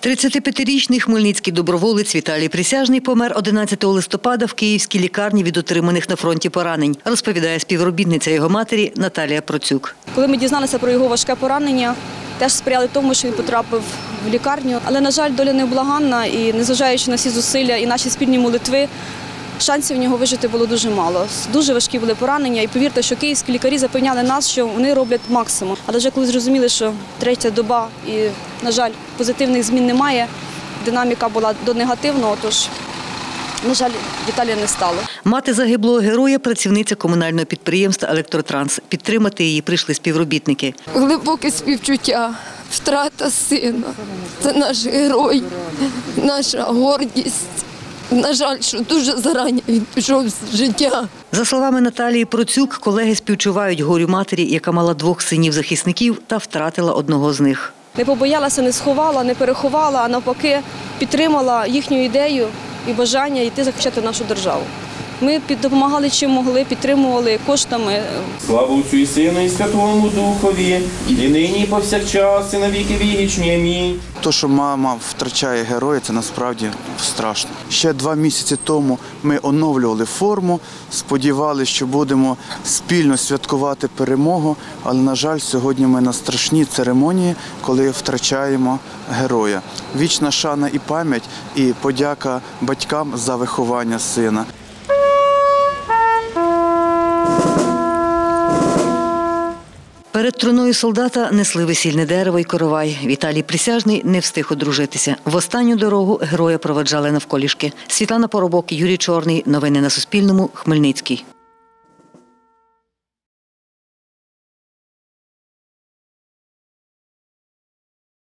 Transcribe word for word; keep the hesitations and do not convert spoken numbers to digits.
тридцятип'ятирічний хмельницький доброволець Віталій Присяжний помер одинадцятого листопада в київській лікарні від отриманих на фронті поранень, розповідає співробітниця його матері Наталія Процюк. Коли ми дізналися про його важке поранення, теж сприяли тому, що він потрапив в лікарню. Але, на жаль, доля невблаганна і, незважаючи на всі зусилля і наші спільні молитви, шансів в нього вижити було дуже мало. Дуже важкі були поранення. І повірте, що київські лікарі запевняли нас, що вони роблять максимум. Але вже коли зрозуміли, що третя доба і, на жаль, позитивних змін немає, динаміка була до негативного, тож, на жаль, Віталія не стало. Мати загиблого героя – працівниця комунального підприємства «Електротранс». Підтримати її прийшли співробітники. Глибоке співчуття, втрата сина. Це наш герой, наша гордість. На жаль, що дуже зарані він пішов з життя. За словами Наталії Процюк, колеги співчувають горю матері, яка мала двох синів-захисників та втратила одного з них. Не побоялася, не сховала, не переховала, а навпаки підтримала їхню ідею і бажання йти захищати нашу державу. Ми допомагали чим могли, підтримували коштами. Слава Отцю і Сину, і Святому Духові, і нині, і повсякчас, і на віки вічні. Амінь. Те, що мама втрачає героя, це насправді страшно. Ще два місяці тому ми оновлювали форму, сподівалися, що будемо спільно святкувати перемогу, але, на жаль, сьогодні ми на страшній церемонії, коли втрачаємо героя. Вічна шана і пам'ять, і подяка батькам за виховання сина. Перед труною солдата несли весільне дерево і коровай. Віталій Присяжний не встиг одружитися. В останню дорогу героя проведжали навколішки. Світлана Поробок, Юрій Чорний. Новини на Суспільному. Хмельницький.